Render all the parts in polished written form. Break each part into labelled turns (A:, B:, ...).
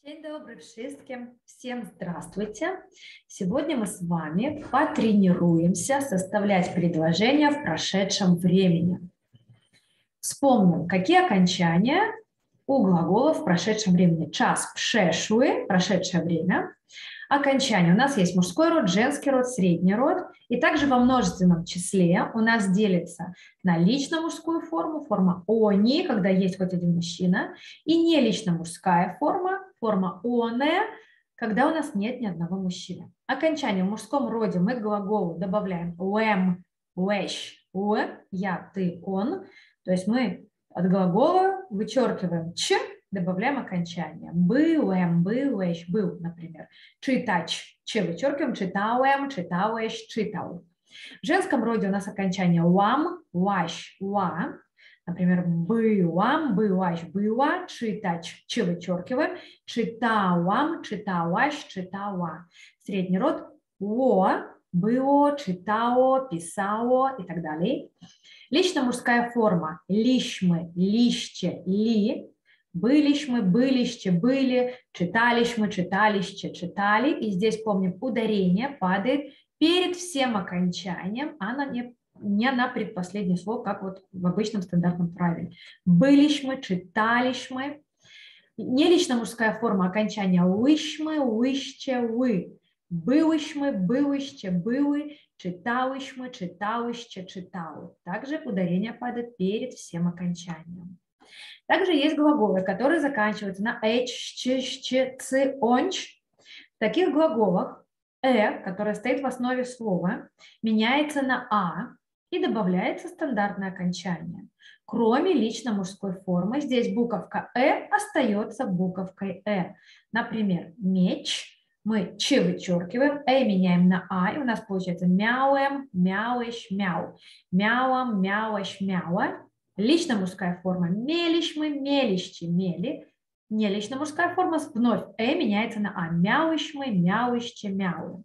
A: Dzień dobry wszystkim, всем здравствуйте. Сегодня мы с вами потренируемся составлять предложения в прошедшем времени. Вспомним, какие окончания у глаголов в прошедшем времени. Час przeszły, прошедшее время. Окончания. У нас есть мужской род, женский род, средний род. И также во множественном числе у нас делится на лично-мужскую форму, форма «они», когда есть хоть один мужчина, и не лично-мужская форма, форма «оне», когда у нас нет ни одного мужчины. Окончание в мужском роде мы к глаголу добавляем «лэм», «лэщ», «у», «я», «ты», «он». То есть мы от глагола вычеркиваем «ч», добавляем окончание. Byłem, byłeś, był, например. Czytać, ч вычеркиваем, czytałem, czytałeś, czytał. В женском роде у нас окончание łam, łaś, ła. Например, byłam, byłaś, była. Czytać, ч вычеркиваем. Czytałam, czytałaś, czytała. Средний род ło, było, czytało, pisało и так далее. Лично мужская форма лишмы, лище, ли. Былищмы, былище, были, читалищмы, читалище, читали. И здесь, помним, ударение падает перед всем окончанием, а не на предпоследнее слово, как вот в обычном стандартном правиле. Былищмы, читалищмы. Не лично мужская форма окончания лыщмы, лыще, вы. Былыщмы, былыще, были, читалыщмы, читалыще, читалы. Также ударение падает перед всем окончанием. Также есть глаголы, которые заканчиваются на эч, ч, ч, ц, онч. В таких глаголах которое стоит в основе слова, меняется на а и добавляется стандартное окончание. Кроме лично мужской формы, здесь буковка остается буковкой Например, меч. Мы ч вычеркиваем, меняем на а, и у нас получается мяуем, мяуэш, мяу. Мяуам, мяуэш, мяуа. Лично мужская форма мелищмы, мелище, мели. Не лично мужская форма вновь меняется на а. Мяуищмы, мяуище, мяу.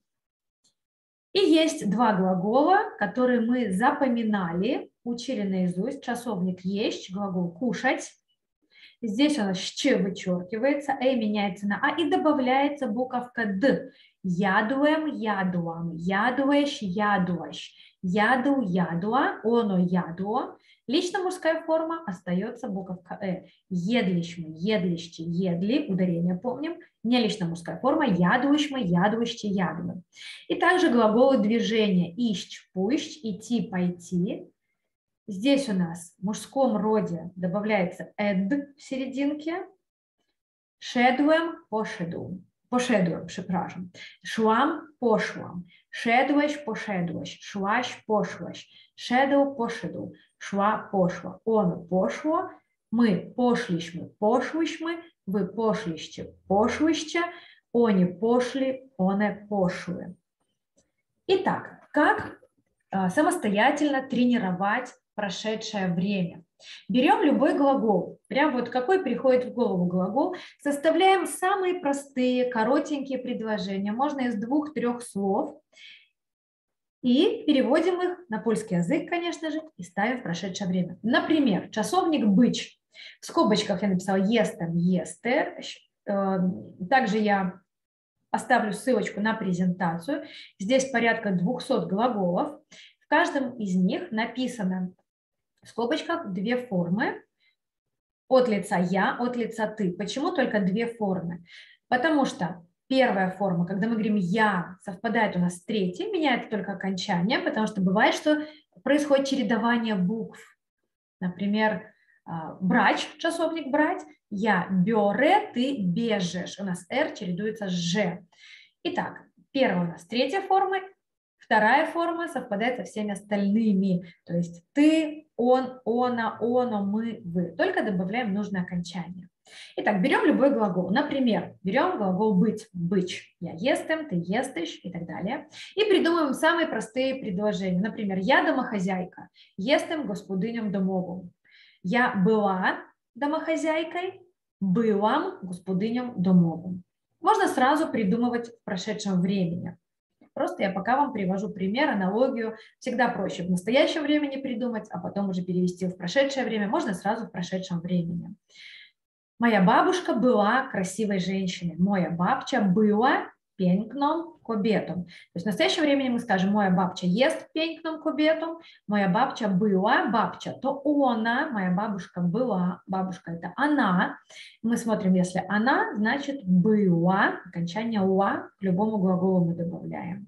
A: И есть два глагола, которые мы запоминали, учили наизусть. Часовник есть, глагол кушать. Здесь у нас ч вычеркивается, меняется на а и добавляется буковка д. Ядуем, ядуам, ядуешь, ядуаш. Яду, ядуа, оно, ядуо. Лично мужская форма остается буковка Едлищмы, едлище, едли, ударение помним. Не лично мужская форма ядуищмы, ядуище, ядуем. И также глаголы движения ищ, пущ, идти, пойти. Здесь у нас в мужском роде добавляется эд в серединке. Шедуем, пошедуем. Пошедуем, przepraszam. Szłam, poszłam. Szedłeś, poszedłeś. Szłaś, poszłaś. Szedł, poszedł. Szła, poszła. Ono poszło. My poszliśmy, poszłyśmy. Wy poszliście, poszłyście. Oni poszli, one poszły. Итак, как самостоятельно тренировать прошедшее время? Берем любой глагол, прям вот какой приходит в голову глагол, составляем самые простые, коротенькие предложения, можно из 2-3 слов, и переводим их на польский язык, конечно же, и ставим в прошедшее время. Например, часовник «być». В скобочках я написала «jestem», «jester». Также я оставлю ссылочку на презентацию. Здесь порядка 200 глаголов. В каждом из них написано в скобочках 2 формы от лица «я», от лица «ты». Почему только 2 формы? Потому что первая форма, когда мы говорим «я», совпадает у нас с третьей, меняется только окончание, потому что бывает, что происходит чередование букв. Например, брать, часовник брать, я бёре, ты бежишь. У нас «р» чередуется с «ж». Итак, первая у нас третья форма, вторая форма совпадает со всеми остальными. То есть ты, он, она, оно, мы, вы. Только добавляем нужное окончание. Итак, берем любой глагол. Например, берем глагол «быть», «być». Я естем, ты естешь и так далее. И придумываем самые простые предложения. Например, я домохозяйка, естем господинем домовым. Я была домохозяйкой, byłam господинем домовым. Можно сразу придумывать в прошедшем времени. Просто я пока вам привожу пример, аналогию. Всегда проще в настоящем времени придумать, а потом уже перевести в прошедшее время. Можно сразу в прошедшем времени. Моя бабушка была красивой женщиной. Моя бабча была piękną kobietą. То есть в настоящем времени мы скажем, моя бабча есть piękną kobietą, моя бабча была, бабча, то она, моя бабушка была, бабушка это она. Мы смотрим, если она, значит была, окончание ла, к любому глаголу мы добавляем.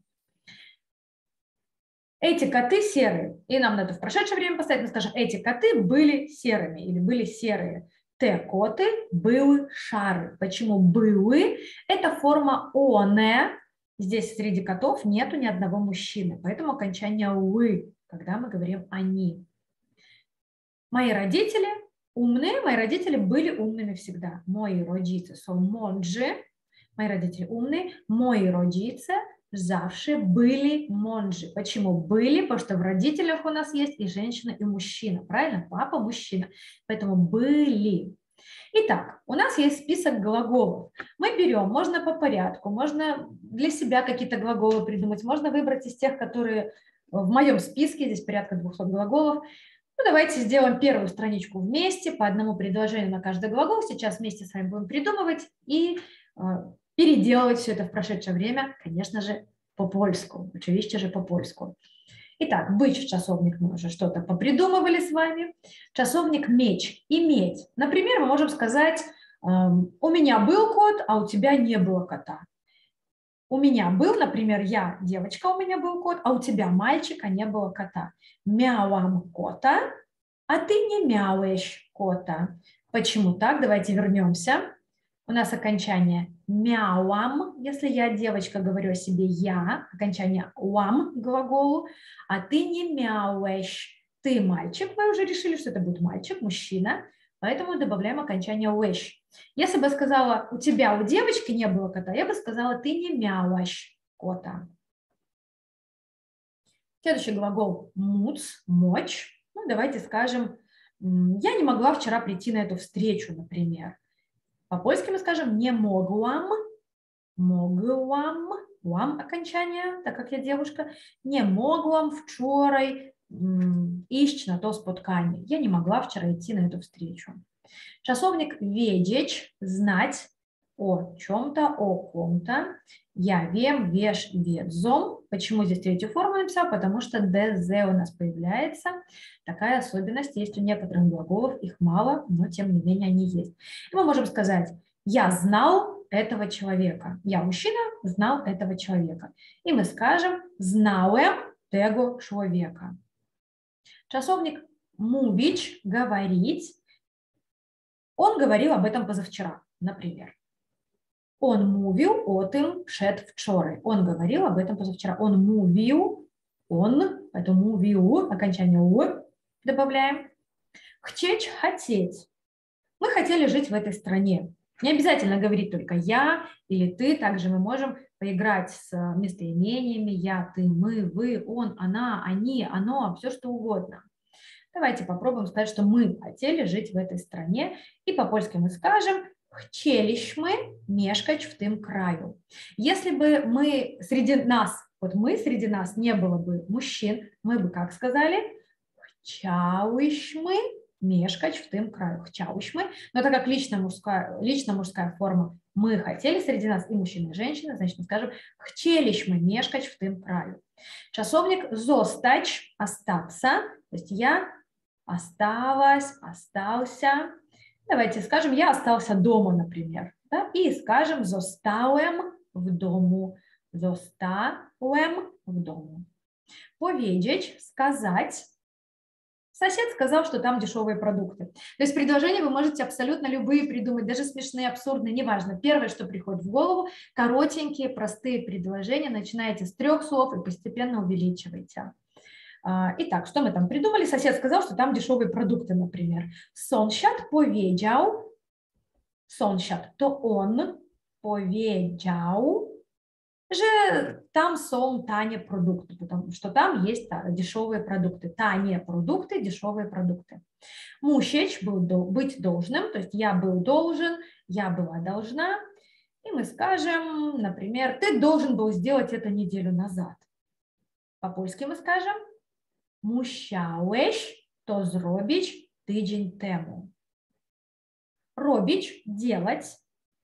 A: Эти коты серые, и нам надо в прошедшее время поставить, мы скажем, эти коты были серыми или были серые. Те коты были шары. Почему были? Это форма оне. Здесь среди котов нету ни одного мужчины, поэтому окончание вы, когда мы говорим они. Мои родители умные, мои родители были умными всегда. Мои родители są mądrzy, мои родители умные, мои родители завжди были mądrzy. Почему были? Потому что в родителях у нас есть и женщина, и мужчина. Правильно? Папа, мужчина. Поэтому были. Итак, у нас есть список глаголов. Мы берем, можно по порядку, можно для себя какие-то глаголы придумать, можно выбрать из тех, которые в моем списке, здесь порядка 200 глаголов. Ну, давайте сделаем первую страничку вместе, по одному предложению на каждый глагол. Сейчас вместе с вами будем придумывать и переделывать все это в прошедшее время, конечно же, по-польску. Oczywiście, же по-польску. Итак, быть в часовник мы уже что-то попридумывали с вами. Часовник меч, иметь. Например, мы можем сказать, у меня был кот, а у тебя не было кота. У меня был, например, я девочка, у меня был кот, а у тебя мальчик, а не было кота. Мяуам кота, а ты не мяуешь кота. Почему так? Давайте вернемся. У нас окончание мяуам, если я девочка, говорю о себе я, окончание уам глаголу, а ты не мяуешь, ты мальчик, вы уже решили, что это будет мальчик, мужчина, поэтому добавляем окончание уэш. Если бы я сказала, у тебя, у девочки не было кота, я бы сказала, ты не мяуешь кота. Следующий глагол муц, мочь. Ну, давайте скажем, я не могла вчера прийти на эту встречу, например. По-польски мы скажем не mogłam, łam окончание, так как я девушка, не mogłam wczoraj iść na to spotkanie. Я не могла вчера идти на эту встречу. Часовник wiedzieć, знать о чем-то, о ком-то. Я wiem, wiesz, wiedzą. Почему здесь третью форму написал? Потому что ДЗ у нас появляется. Такая особенность есть у некоторых глаголов, их мало, но тем не менее они есть. И мы можем сказать, я знал этого человека. Я мужчина, знал этого человека. И мы скажем, знałem tego człowieka. Czasownik mówić, говорить. Он говорил об этом позавчера, например. Он mówił o tym przedwczoraj. Он говорил об этом позавчера. Он mówił, это mówił, окончание «у» добавляем. Хотеть, хотеть. Мы хотели жить в этой стране. Не обязательно говорить только я или ты. Также мы можем поиграть с местоимениями я, ты, мы, вы, он, она, они, оно, все что угодно. Давайте попробуем сказать, что мы хотели жить в этой стране. И по-польски мы скажем «chcieliśmy mieszkać w tym kraju». Если бы мы среди нас, вот мы среди нас не было бы мужчин, мы бы как сказали «chciałyśmy mieszkać w tym kraju». «Chciałyśmy», но так как лично мужская форма «мы хотели» среди нас и мужчина, и женщина, значит мы скажем «chcieliśmy mieszkać w tym kraju». Czasownik «zostać», «остаться», то есть я осталась, остался. Давайте скажем, я остался дома, например. Да? И скажем, zostałem w domu. Zostałem w domu. Powiedzieć, сказать. Сосед сказал, что там дешевые продукты. То есть предложения вы можете абсолютно любые придумать, даже смешные, абсурдные, неважно. Первое, что приходит в голову, коротенькие, простые предложения. Начинаете с 3 слов и постепенно увеличиваете. Итак, что мы там придумали? Сосед сказал, что там дешевые продукты, например. Sąsiad powiedział, sąsiad to on powiedział, że там są tanie продукты, потому что там есть дешевые продукты. Tanie продукты, дешевые продукты. Musieć, быть должным, то есть я был должен, я была должна. И мы скажем, например, ты должен был сделать это неделю назад. По-польски мы скажем musiałeś to zrobić tydzień temu. Робить – делать.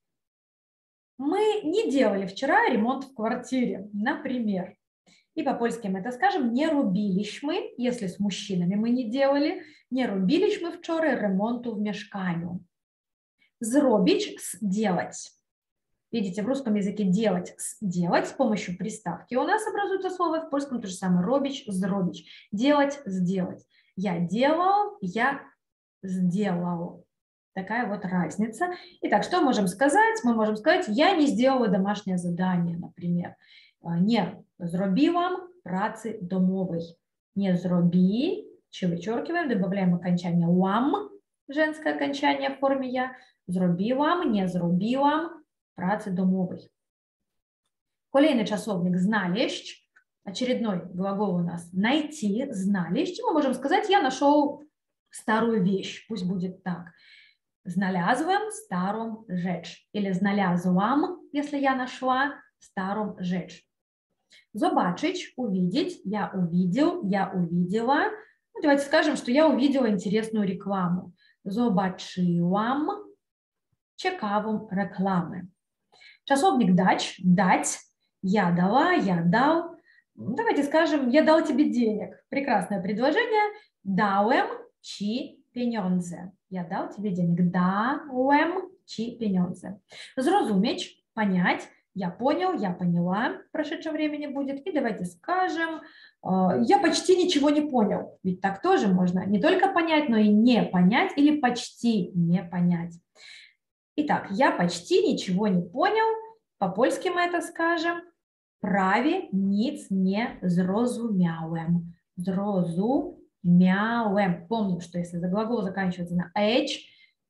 A: Мы не делали вчера ремонт в квартире, например. И по-польски мы это скажем «не робилищmy», если с мужчинами мы не делали, «не робилищmy вчора ремонту в mieszkaniu». Зробить – сделать. Видите, в русском языке делать – сделать с помощью приставки. У нас образуется слово, в польском то же самое. Робить – зробить. Делать – сделать. Я делал, я сделал. Такая вот разница. Итак, что можем сказать? Мы можем сказать, я не сделала домашнее задание, например. Не зробила працы домовой. Не зроби, че вычеркиваем, добавляем окончание «лам», женское окончание в форме «я». Зробилам, не зробилам працы домовой. Kolejny czasownik «зналещь». Очередной глагол у нас «найти», «зналещь». Мы можем сказать, я нашел старую вещь. Пусть будет так. Знalazłem старом rzecz. Или znalazłam, если я нашла старом rzecz. Zobaczyć, увидеть. Я увидел, я увидела. Ну, давайте скажем, что я увидела интересную рекламу. Zobaczyłam ciekawą reklamę. Czasownik dać, дать. Я дала, я дал. Давайте скажем, я дал тебе денег. Прекрасное предложение. Dałem ci pieniądze. Я дал тебе денег. Dałem ci pieniądze. Zrozumieć, понять. Я понял, я поняла. В прошедшем времени будет. И давайте скажем, я почти ничего не понял. Ведь так тоже можно не только понять, но и не понять или почти не понять. Итак, я почти ничего не понял. По-польски мы это скажем. Prawie nic nie zrozumiałem. Zrozumiałem. Помним, что если глагол заканчивается на «h»,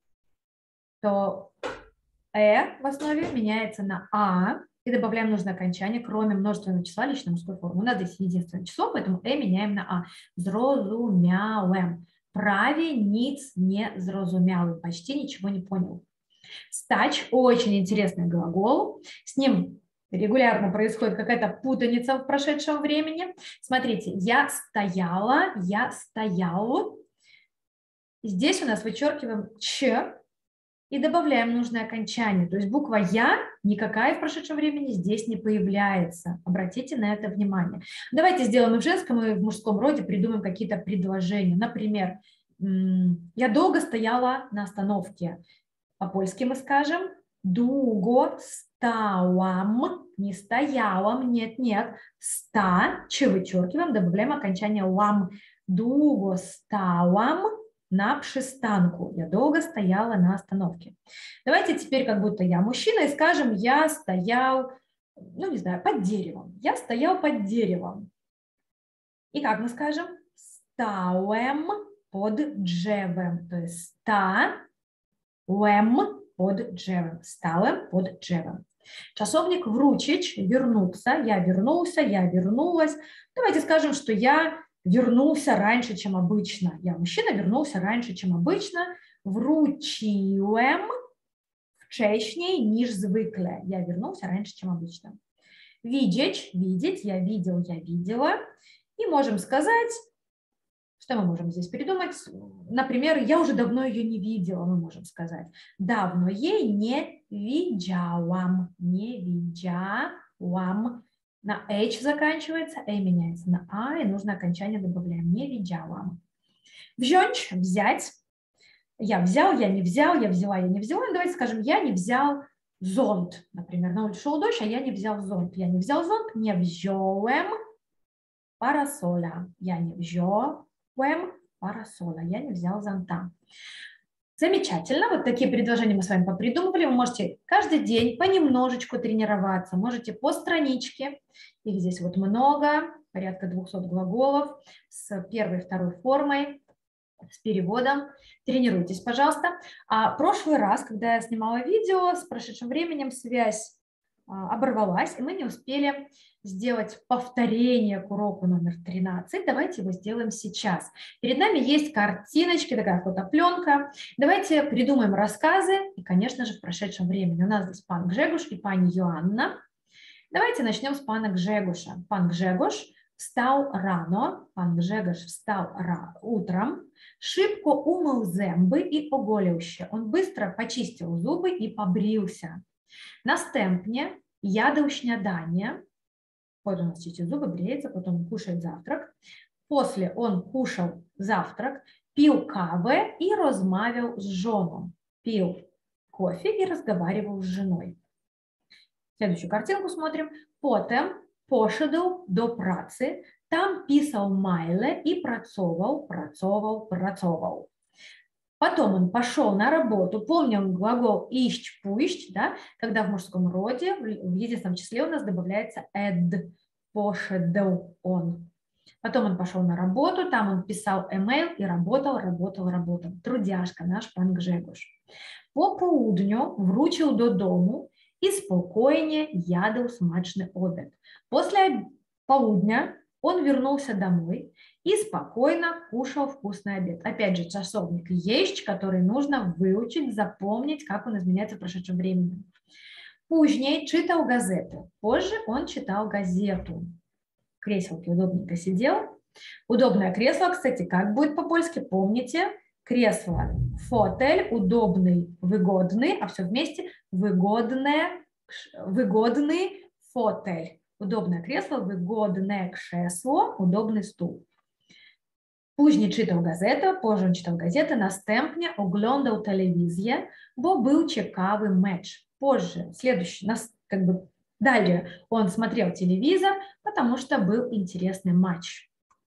A: то «э» в основе меняется на «а» и добавляем нужное окончание, кроме множественного числа личной мужской формы. У нас здесь единственное число, поэтому «э» меняем на «а». Zrozumiałem. Prawie nic nie zrozumiałem. Почти ничего не понял. Стать – очень интересный глагол. С ним регулярно происходит какая-то путаница в прошедшем времени. Смотрите, я стояла, я стоял. Здесь у нас вычеркиваем «ч» и добавляем нужное окончание. То есть буква «я» никакая в прошедшем времени здесь не появляется. Обратите на это внимание. Давайте сделаем и в женском, и в мужском роде, придумаем какие-то предложения. Например, я долго стояла на остановке. По-польски мы скажем «długo stałam», не стоялам, нет, ста, че вычеркиваем, добавляем окончание «лам». «Długo stałam» на przystanku. Я долго стояла на остановке. Давайте теперь как будто я мужчина и скажем, я стоял, ну не знаю, под деревом. Я стоял под деревом. И как мы скажем? Stałem pod drzewem. То есть stałem pod drzewem. Stałem pod drzewem. Czasownik wrócić, вернуться. Я вернулся, я вернулась. Давайте скажем, что я вернулся раньше, чем обычно. Я мужчина, вернулся раньше, чем обычно. Wróciłem wcześniej niż zwykle. Я вернулся раньше, чем обычно. Видеть, видеть. Я видел, я видела. И можем сказать, что мы можем здесь придумать? Например, я уже давно ее не видела, мы можем сказать. Давно ей не widziałam. Не widziałam. На H заканчивается, A меняется на А, и нужно окончание добавляем. Не widziałam. Wziąć, взять. Я взял, я не взял, я взяла, я не взяла. Давайте скажем, я не взял зонт. Например, на улице шел дождь, а я не взял зонт. Я не взял зонт, не wziąłem parasola. Я не wziąłem parasola. Я не взял зонта. Замечательно. Вот такие предложения мы с вами попридумывали. Вы можете каждый день понемножечку тренироваться. Можете по страничке. Их здесь вот много. Порядка 200 глаголов с первой и второй формой, с переводом. Тренируйтесь, пожалуйста. А прошлый раз, когда я снимала видео, с прошедшим временем связь оборвалась, и мы не успели сделать повторение к уроку номер 13. Давайте его сделаем сейчас. Перед нами есть картиночки, такая фотопленка. Давайте придумаем рассказы, и, конечно же, в прошедшем времени. У нас здесь пан Гжегош и пани Йоанна. Давайте начнем с пана Гжегоша. Пан Гжегош встал рано, пан Grzegorz встал утром, шибко умыл зęby и оголил się. Он быстро почистил зубы и побрился. Następnie jadł śniadanie. Вот он чистит зубы, бреется, потом кушает завтрак. После он кушал завтрак, пил кавę и rozmawiał z żoną. Пил кофе и разговаривал с женой. Следующую картинку смотрим. Potem poszedł do pracy, tam pisał maile и pracował. Потом он пошел на работу. Помним глагол iść, pójść, да? Когда в мужском роде в единственном числе у нас добавляется ed. Poszedł он. Потом он пошел на работу, там он писал email и работал. Трудяжка наш пан Grzegorz. Po południu wrócił do domu и спокойnie jadł smaczny obiad. После полудня он вернулся домой и спокойно кушал вкусный обед. Опять же, часовник есть, который нужно выучить, запомнить, как он изменяется в прошедшем времени. Później czytał gazetę. Позже он читал газету. В креселке удобненько сидел. Удобное кресло, кстати, как будет по-польски, помните? Кресло, фотель, удобный, выгодный, а все вместе выгодный фотель. Удобное кресло, выгодное кресло, удобный стул. Później czytał gazetę, позже он читал газеты, następnie oglądał telewizję, bo był ciekawy mecz. Позже, следующий, как бы далее он смотрел телевизор, потому что был интересный матч.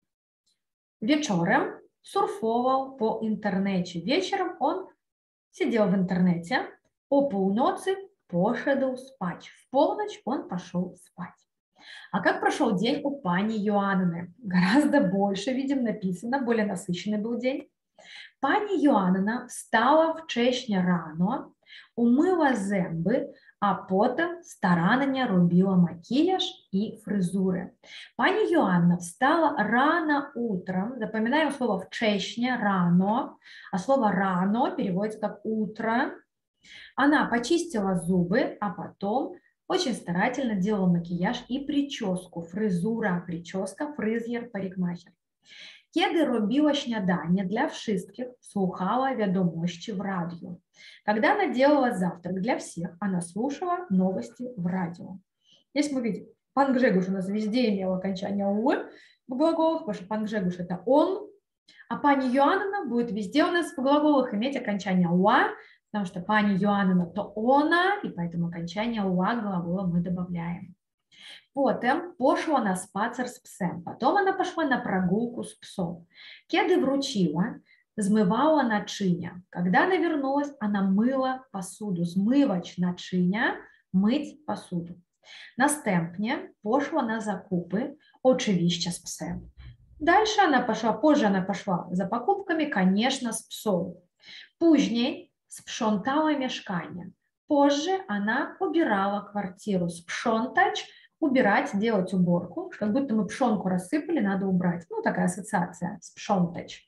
A: Wieczorem surfował po internecie. Вечером он сидел в интернете. О północy poszedł spać. В полночь он пошел спать. А как прошел день у пани Йоанны? Гораздо больше, видим, написано, более насыщенный был день. Пані Йоанна встала вчеśnie rano, umyła zęby, a potem starannie robiła makijaż i fryzurę. Pani Joanna wstала рано утром, запоминаем слово вчеśnie, rano, а слово rano переводится как утро. Она почистила зубы, а потом очень старательно делала макияж и прическу, фризура, прическа, фризєр, парикмахер. Kiedy robiła śniadanie для wszystkich, słuchała wiadomości в радио. Когда она делала завтрак для всех, она слушала новости в радио. Здесь мы видим, пан Grzegorz у нас везде имел окончание «у» в глаголах, потому что пан Grzegorz это он, а пани Йоанна будет везде у нас в глаголах иметь окончание «уа», потому что пани Йоанна то она, и поэтому окончание «уа» глагола мы добавляем. Potem poszła na spacer z psem. Потом она пошла на прогулку с псом. Kiedy wróciła, zmywała naczynia. Когда она вернулась, она мыла посуду. Zmywać naczynia, myć посуду. Następnie poszła na zakupy, oczywiście z psem. Дальше она пошла, позже она пошла за покупками, конечно, с псом. Później sprzątała mieszkanie. Позже она убирала квартиру. Sprzątać – убирать, делать уборку, как будто мы пшенку рассыпали, надо убрать. Ну, такая ассоциация, sprzątać.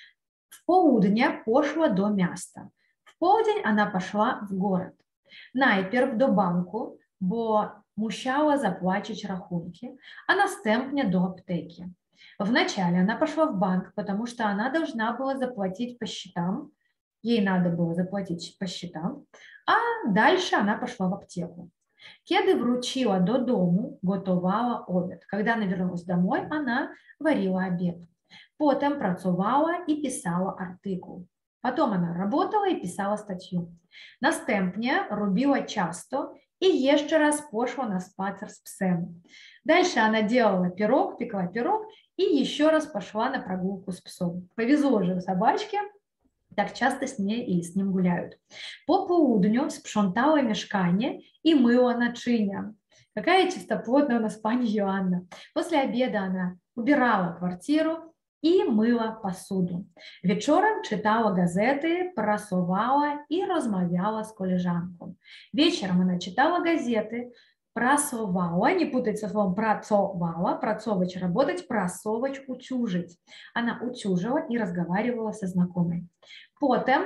A: В południe poszła do miasta. W południe она пошла в город. Najpierw do banku, bo musiała zapłacić rachunki, a następnie do apteki. Вначале она пошла в банк, потому что она должна была заплатить по счетам, ей надо было заплатить по счетам, а дальше она пошла в аптеку. Kiedy wróciła do domu, gotowała obiad. Когда она вернулась домой, она варила обед. Potem pracowała i pisała artykuł. Потом она работала и писала статью. Następnie robiła ciasto и jeszcze raz пошла на spacer с псem. Дальше она делала пирог, пекла пирог и еще раз пошла на прогулку с псом. Повезло же собачке. Так часто с ней и с ним гуляют. Po południu sprzątała mieszkanie и мыла naczynia. Какая чистоплотная у нас пани Йоанна. После обеда она убирала квартиру и мыла посуду. Wieczorem czytała gazety, prasowała и rozmawiała z koleżanką. Вечером она читала газеты, прасовала, не путать со словом працовала, працовать работать, прасовать утюжить. Она утюжила и разговаривала со знакомой. Potem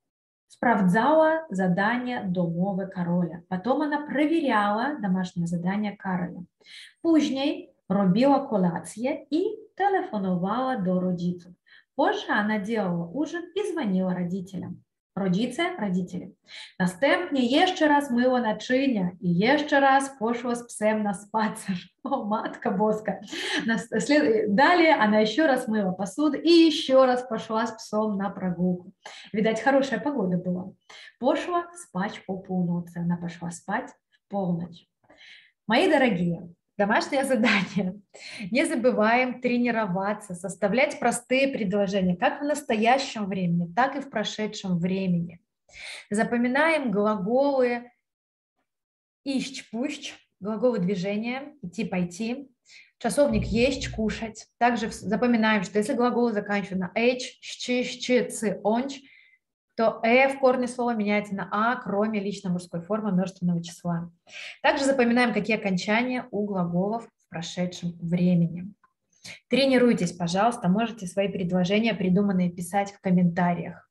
A: sprawdzała zadanie domowe Karoля. Потом она проверяла домашнее задание Кароля. Później робила колацję и телефонувала до rodziców. Позже она делала ужин и звонила родителям. Rodzice, родители. Następnie jeszcze raz myła naczynia i jeszcze raz poszła z psem на spacer. О, Матка Боска. Далее она еще раз мыла посуду и еще раз пошла с псом на прогулку. Видать, хорошая погода была. Пошла спать по полночи. Она пошла спать в полночь. Мои дорогие, домашнее задание. Не забываем тренироваться, составлять простые предложения, как в настоящем времени, так и в прошедшем времени. Запоминаем глаголы «ищ-пущ», глаголы движения, идти-пойти, часовник «есть», «кушать». Также запоминаем, что если глаголы заканчиваются на «эч», «щ», «щ», «ц», «онч», то в корне слова меняется на «а», кроме личной мужской формы множественного числа. Также запоминаем, какие окончания у глаголов в прошедшем времени. Тренируйтесь, пожалуйста, можете свои предложения придуманные писать в комментариях.